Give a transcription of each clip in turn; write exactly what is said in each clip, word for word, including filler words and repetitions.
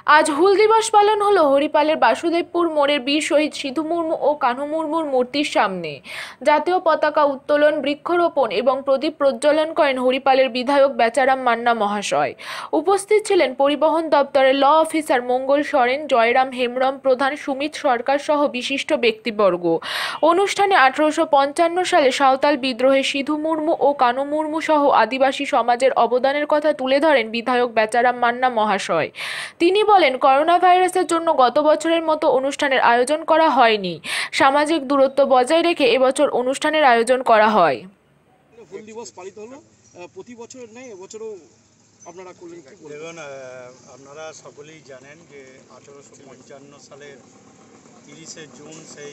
আজ হুল দিবস পালন হলো হরিপালের বাসুদেবপুর মোড়ের বীর শহীদ সিধু মুর্মু ও কানু মুর্মুর মূর্তির সামনে। জাতীয় পতাকা উত্তোলন, বৃক্ষরোপণ এবং প্রদীপ প্রজ্বলন করেন হরিপালের বিধায়ক বেচারাম মান্না মহাশয়। উপস্থিত ছিলেন পরিবহন দপ্তরের ল অফিসার মঙ্গল সরেন, জয়রাম হেমব্রম প্রধান, সুমিত সরকার সহ বিশিষ্ট ব্যক্তিবর্গ। অনুষ্ঠানে আঠারোশো পঞ্চান্ন সালে সাঁওতাল বিদ্রোহে সিধু মুর্মু ও কানু মুর্মু সহ আদিবাসী সমাজের অবদানের কথা তুলে ধরেন বিধায়ক বেচারাম মান্না মহাশয়। তিনি বলেন, করোনা ভাইরাসের জন্য গত বছরের মতো অনুষ্ঠানের আয়োজন করা হয়নি। সামাজিক দূরত্ব বজায় রেখে এবছর অনুষ্ঠানের আয়োজন করা হয়। হুল দিবস পালিত হলো প্রতি বছরের নেই, এবছরও আপনারা করলেন। দেখুন, আপনারা সকলেই জানেন যে আঠেরোশো পঞ্চান্ন সালের তিরিশে জুন সেই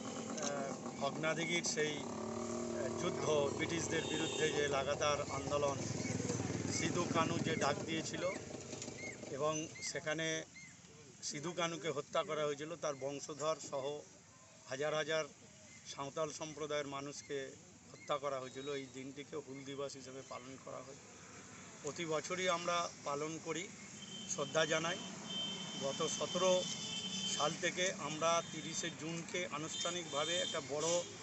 ভগ্নাদিঘির সেই যুদ্ধ, ব্রিটিশদের বিরুদ্ধে যে লাগাতার আন্দোলন, সিধু কানু যে ডাক দিয়েছিল এবং সেখানে সিধু কানুকে হত্যা করা হয়েছিল, তার বংশধর সহ হাজার হাজার সাঁওতাল সম্প্রদায়ের মানুষকে হত্যা করা হয়েছিল। এই দিনটিকে হুল দিবস হিসেবে পালন করা হয়। প্রতি বছরই আমরা পালন করি, শ্রদ্ধা জানাই। গত সতেরো সাল থেকে আমরা তিরিশে জুনকে আনুষ্ঠানিকভাবে একটা বড়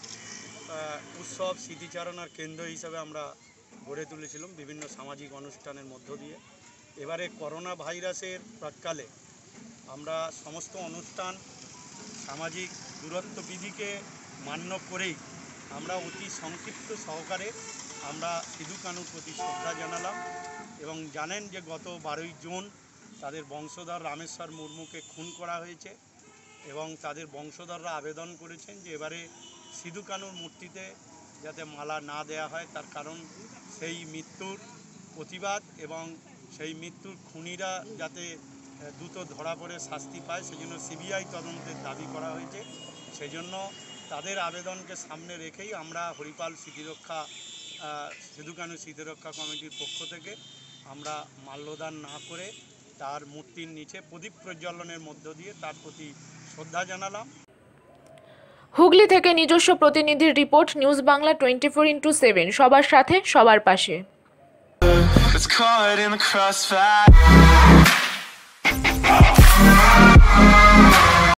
উৎসব, স্মৃতিচারণার কেন্দ্র হিসাবে আমরা গড়ে তুলেছিলাম বিভিন্ন সামাজিক অনুষ্ঠানের মধ্য দিয়ে। এবারে করোনা ভাইরাসের প্রাক্কালে আমরা সমস্ত অনুষ্ঠান সামাজিক দূরত্ব বিধিকে মান্য করেই আমরা অতি সংক্ষিপ্ত সহকারে আমরা সিধু কানুর প্রতি শ্রদ্ধা জানালাম। এবং জানেন যে গত বারোই জুন তাদের বংশধর রামেশ্বর মুর্মুকে খুন করা হয়েছে এবং তাদের বংশধররা আবেদন করেছেন যে এবারে সিধু কানুর মূর্তিতে যাতে মালা না দেয়া হয়, তার কারণ সেই মৃত্যুর প্রতিবাদ এবং সেই মৃত্যুর খুনিরা যাতে দ্রুত ধরা পড়ে শাস্তি পায়, সেজন্য সিবিআই তদন্তের দাবি করা হয়েছে। সেই জন্য তাদের আবেদনকে সামনে রেখেই আমরা হরিপাল স্মৃতিরক্ষা সিধু কানু স্মৃতিরক্ষা কমিটির পক্ষ থেকে আমরা মাল্যদান না করে তার মূর্তির নিচে প্রদীপ প্রজ্বলনের মধ্য দিয়ে তার প্রতি শ্রদ্ধা জানালাম। হুগলি থেকে নিজস্ব প্রতিনিধির report, news Bangla twenty four into seven, সবার সাথে সবার পাশে।